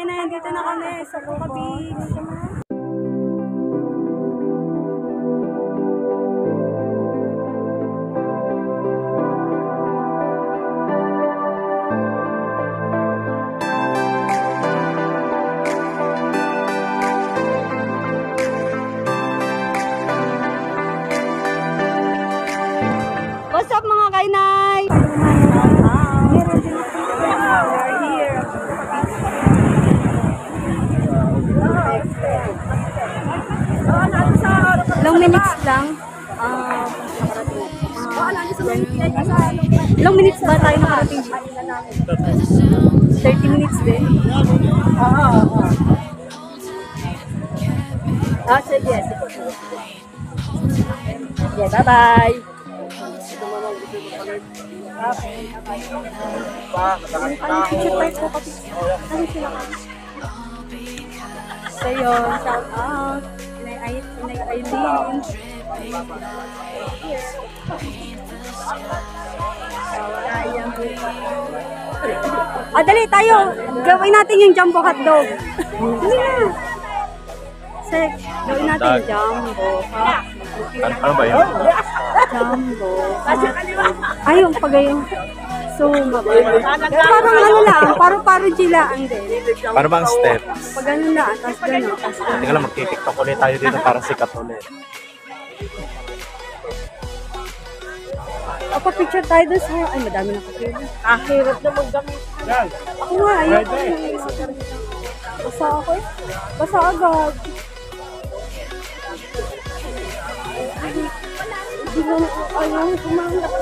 kainay, dito na kami sa Puka Beach. What's up mga kainay? Ilang minutes lang. Ilang minutes ba tayo nakarating? 30 minutes din. Sige. Okay, bye-bye. So yun, shout out. Inay Aileen. Dali tayo. Gawin natin yung jumbo hotdog. Dali na. Sek, gawin natin jumbo. Ano ba yun? Jumbo. Ayun, pagayon. So, parang ano lang, paro-paro gilaan din. Para bang steps? Pag ano lang, tapos gano'n, tapos gano'n. Teka lang, magtitiktok ulit tayo dito para sikat ulit. Picture tayo doon sa... Ay, madami na kapil. Hirap na maggamit. Ako nga, ayun. Basa ako eh. Basa agad. Hindi mo ayaw kumangat.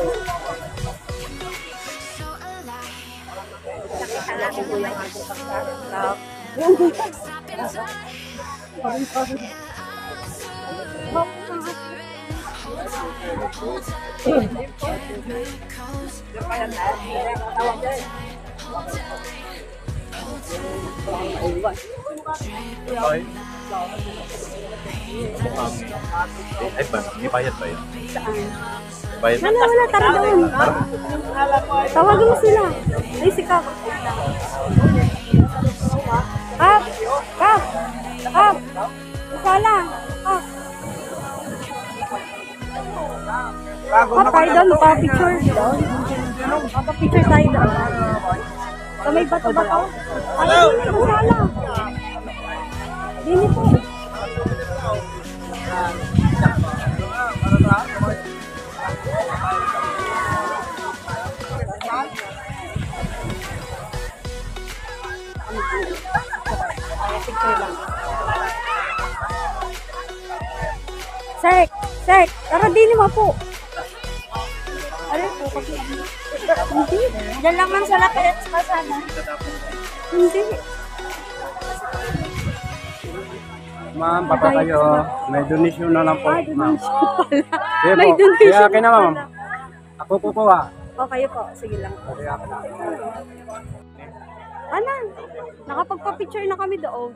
Ay ba? May bayad ba yun? Saan? Bayad? Wala, tara doon. Tawagan mo sila. Ay, si Kap. Kap! Sala! Kap! Kap, tayo doon. Magpa-picture doon. Magpa-picture tayo doon. Sa may bato-bato. Ay, sala. Dini po. Sek, tara din mo po. Ano po kasi? Hindi. Diyan lang man sa lapit sa sana. Hindi. Ma'am, baka kayo. May donation na lang po. Ay, donation pala. Sige May po. donation Kaya akin na, ma'am. pala. Ako kukuha. O, kayo po. Sige lang po. Ano? Nakapagpa-picture na kami doon.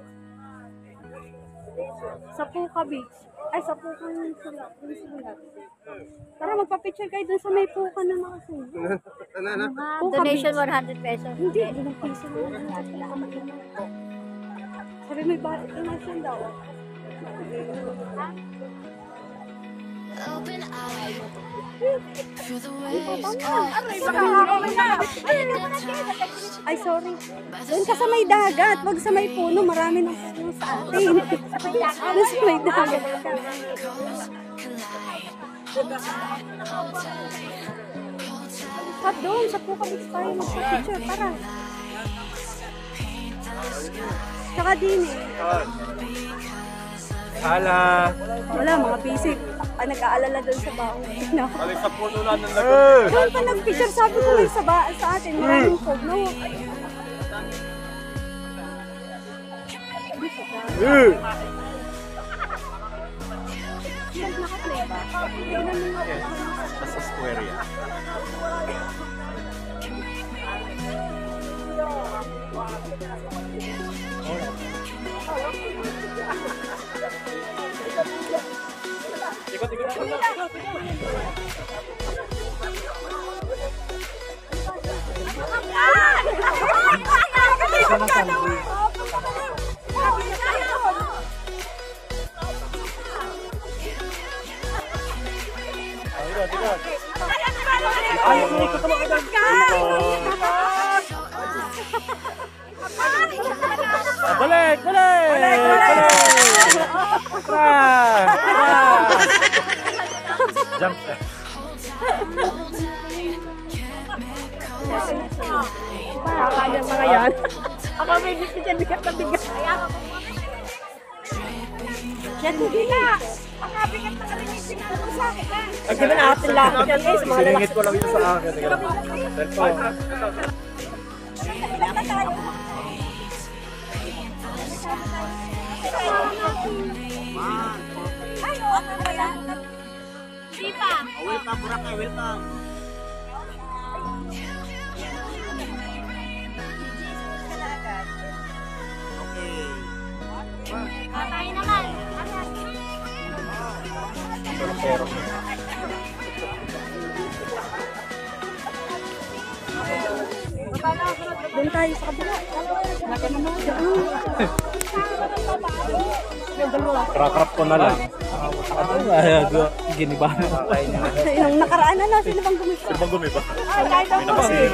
Sa Puka Beach. Ay, sa Puka yung sulat. Tara, magpa-picture kayo dun sa may Puka na nakasulat. Donation 100 pesos. Hindi, ilang piso na. Sabi may donation daw. Open eye. Feel the waves Ay, sorry. Doon ka sa may dagat. Wag sa may puno. Marami ng puno sa atin. Doon sa may dagat. Pat doon, sa Puka Beach tayo magpa-picture. Tara. Tsaka din eh. Hala. Wala, mga basic. Nag-aalala doon sa baon. Balik sa puno na ng lagot. Doon pa nag-picture. Sabi ko may sa atin. Maraming fog, no? Naka-play ba? Sa square yan. Ay, umikot naman kayo. Balik! Jump shot. Kaya mga yan. Ako may bigat na bigat. Yan, hindi na. Makabigat na kami yung sinalo sa akin, ha? Hindi ba natin lang yan, guys? Mga lalaki. Siningit ko lang ito sa akin. Cellphone. Ay, okay ba yan? Hindi pa. Welcome, Boracay. Welcome. Tayo naman. Pero. Doon tayo sa kabila. Naka naman. Yung dalawa. Crack ko na lang. Ginibahan mo. Yung nakaraan na, sino bang gumiba? Sino bang gumiba? Ay, kahit ako.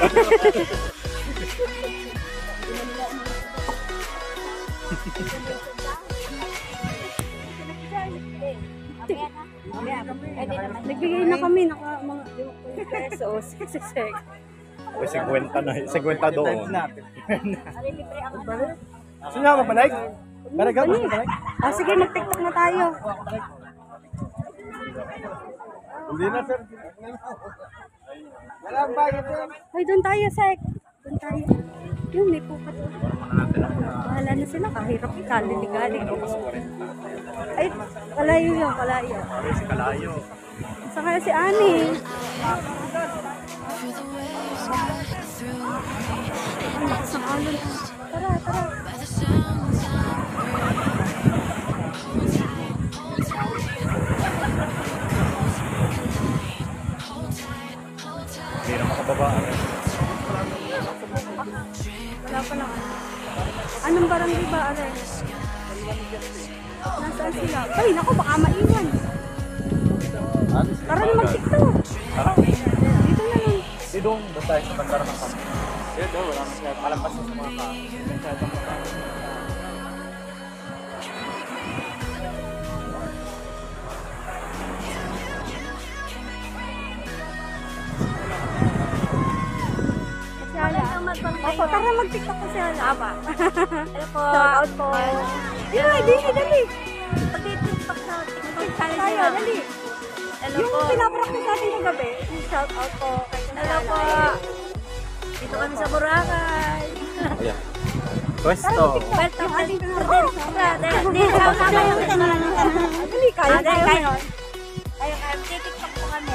Nagbigay na kami, mga 50 pesos. Sisek. O, 50 na. 50 doon. Sino nga mabalik? Balik ka? Ah, sige, mag-tiktok na tayo. Hindi na, sir. Walang bayad yan. Ay, doon tayo, Sek. Doon tayo. Yung may pupat. Bahala na sila, kahirap ikaligaling. Ay, kalayo yun, kalayo. Si Kalayo. Saan kaya si Ani? Feel the waves cut through Ang lakas ng alon. Tara, tara. by the sounds of Hindi na makababa. Wala pa lang. Anong barangay ba, Are? Nasaan sila? Ay, naku, baka maiwan. Tara na mag-tiktok. Tara. Dito na lang. Di doon. Doon tayo sa bandara ng kami. Dito, wala mas malampas sa mga ka. Si Ala. Opo, tara mag-tiktok ko si Ala. Aba. Hello po. Shout out po. Yeah, dali. Pag-tiktok sa TikTok tayo, dali. Hello po. Yung pinapractice natin kagabi, shout out po. Hello po. Dito kami sa Boracay. Ayan. Pwesto. Yung ating dito na kayo. Dali, kaya tayo. Ayun, TikTok po kami.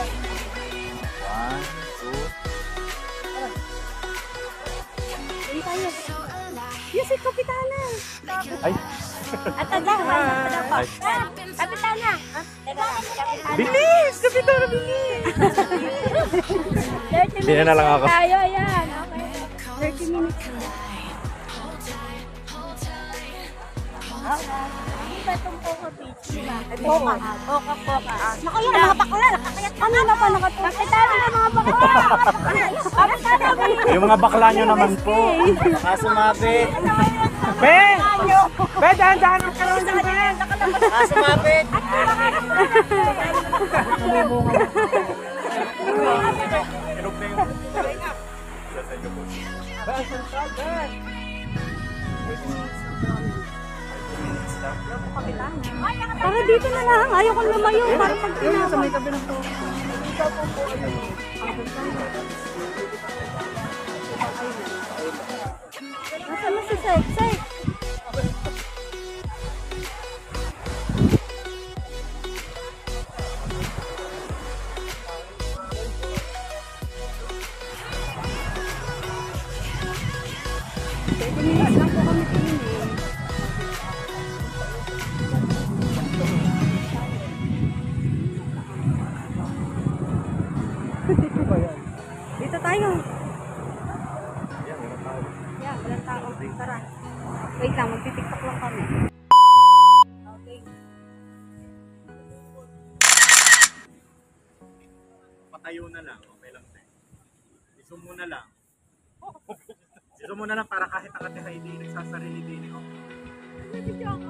1, 2. Tayo. Yes, si Kapitana. Ay. At dyan, Ay. Kapitana. Bilis! Kapitana, bilis! Hindi na lang ako. Tayo, ayan. Okay. 30 minutes. Hindi ba itong Poca Beach? Poca. Naku, yun, mga bakla. Nakakayat pa na pa nakatulog. Kapitana na mga bakla. Kapitana, Yung mga bakla nyo naman po. Kasumapit. Be! Be, dahan-dahan ang karoon ng be! Kasumapit! Para dito na lang. Ayaw kong lumayo. Para pag tinawag. Nasaan na si Sek? Sek! Minutes lang po kami pinili. Dito tayo. Yeah, walang tao. Tara. Wait lang, magtitiktok lang kami. Okay. tayo na lang. Okay lang tayo. Iso mo na lang. Iso mo na lang para kahit ang ate hindi nagsasarili din. Video ako.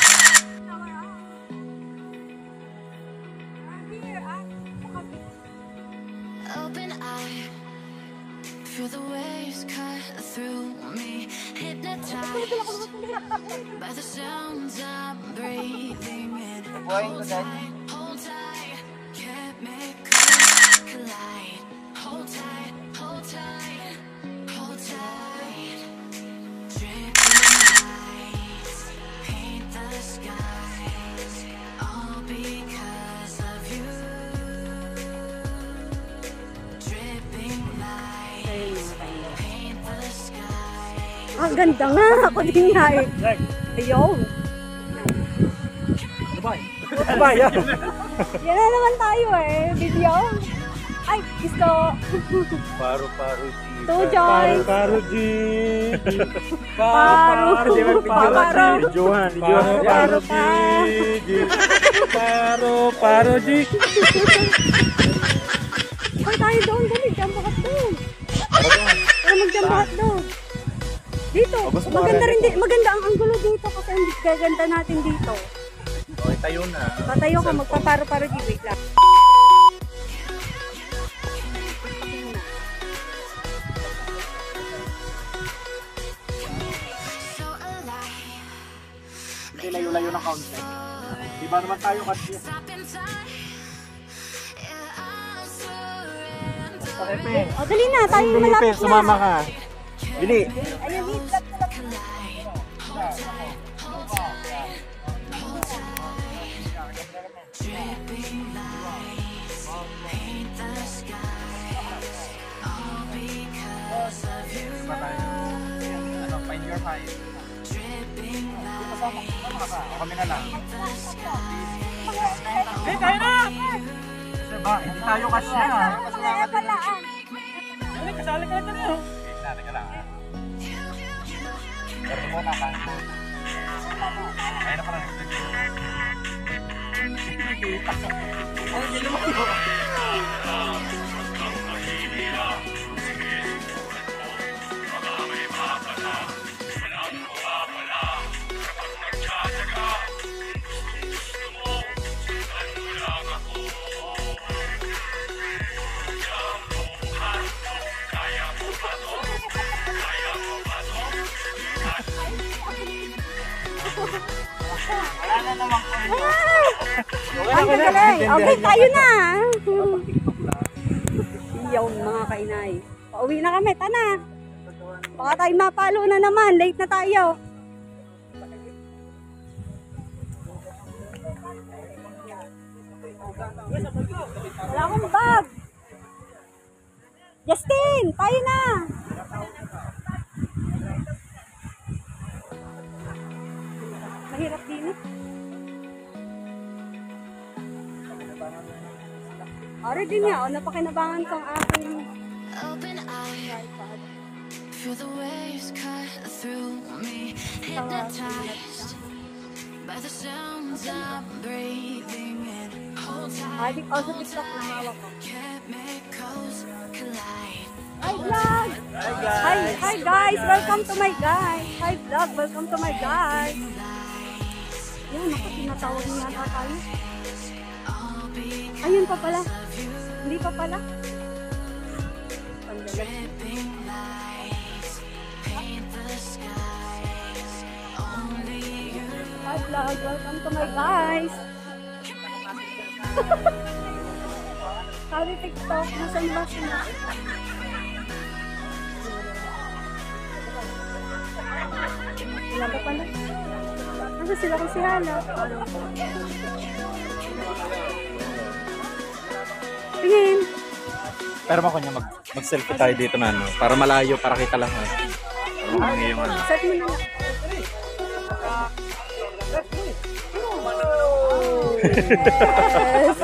Open eye, feel the waves cut through me, hypnotized by the sounds I'm breathing in. Hold tight, chemicals collide. Hold tight, hold tight, hold tight. Dripping lights paint the skies, all because of you. Ang ganda nga. Ako din nga eh. Ayaw. Sabay yan. Yan na naman tayo eh. Video. Ay, gusto. Paru-paru G. Two joints. Paru G. Paru. Paru. Johan. Paru pa. Paru G. Ay, tayo doon. Dali, jambakat doon. Pero mag-jambakat doon. Dito. Maganda rin dito. Maganda ang anggulo dito kasi hindi gaganda natin dito. Okay, tayo na. Patayo ka, magpaparo-paro di. Wait lang. Hindi layo-layo ng counter. Diba naman tayo kasi? Pepe. O, dali na. Tayo malapit na. Sumama ka. Bili. Ayun, wait lang. Find your height. Kami na lang. Eh, tayo na! Diba? Hindi tayo kasi na. Mga palaan. Kasali ka na tayo. Okay, ka lang. Pero mo na lang. Ayun na pala. Ay, hindi naman ko. Ang galing. Okay, tayo na. Iyaw mga kainay. Pauwi na kami, tana. Baka tayo mapalo na naman. Late na tayo. Wala akong bag. Justin, tayo na. Mahirap din eh. Already niya, napakinabangan kong aking Open eye, iPad. feel the waves cut through me, hypnotized by the sounds I'm breathing in. Hold I tight, think also TikTok na hawak ko. chemicals collide. Hi vlog! Hi guys! Welcome to my guys! Hi vlog! Welcome to my guys! Yan, ako tinatawag niya ata tayo. Ayun pa pala. Hindi pa pala. Dripping lights paint the skies. Only you. Hi vlog! Welcome to my guys! Sabi TikTok, nasan ba sila? Wala ba pala? Nasa sila kung si Hana? Tingin! Pero ako niya mag-selfie tayo dito na ano, para malayo, para kita lang. Yung ano. Set mo na lang. Yes!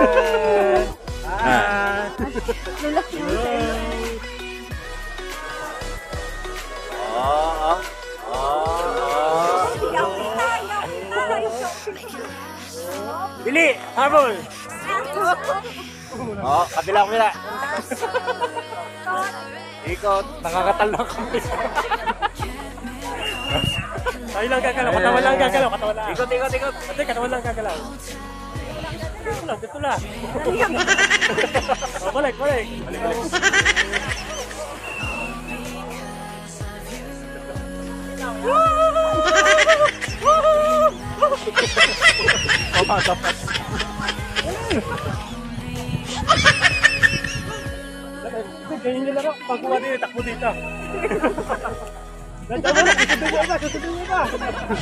Lulak mo tayo. Bili! Habol! Oo, kabila. Ikot, nakakatal na kami. Tayo lang gagalaw, katawan lang gagalaw, katawan lang. Ikot. Ate, katawan lang gagalaw. Dito lang. Oh, balik. Dapat. Ganyan nyo lang ako, pagkuha din, takbo dito. Nandiyan mo na, susundin nyo ba?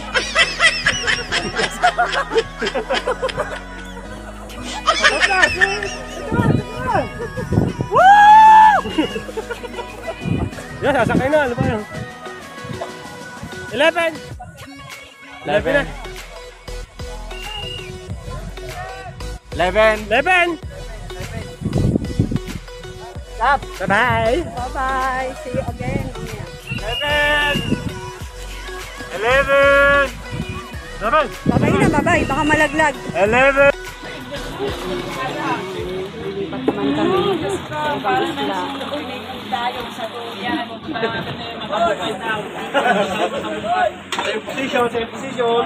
Yan, sasakay na, ano ba yun? 11 na. 11. Stop. Bye-bye. Bye-bye. See you again. 11. Babay na, babay. Baka malaglag. 11. Lilipat naman kami sa ibang isla. Same position.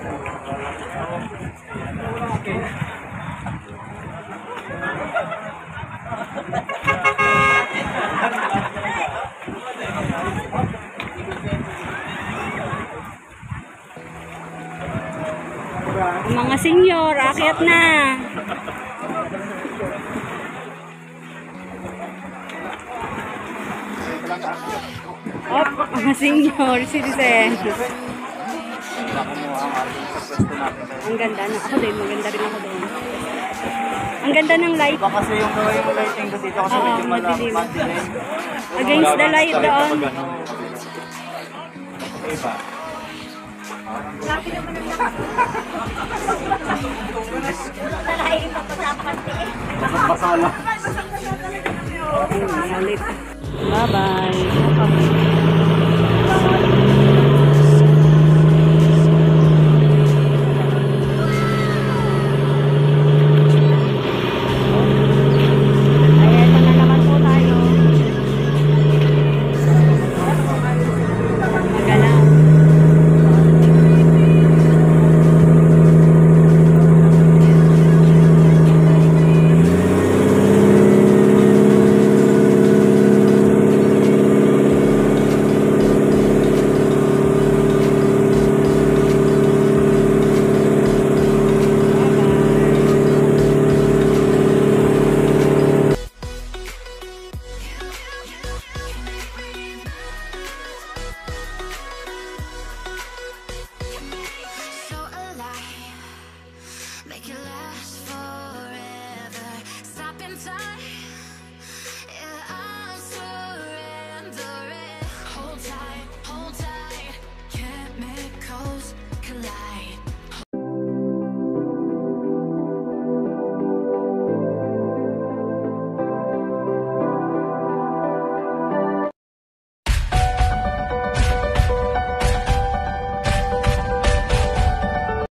Mga senior, akyat na. Mga senior citizen. Ang ganda na. Ako din, maganda rin ako din. Ang ganda ng light. Baka kasi yung gawin mo lighting ko dito kasi Oo, medyo madilim. madilim. Against the light doon. Iba. Ulit. Bye-bye.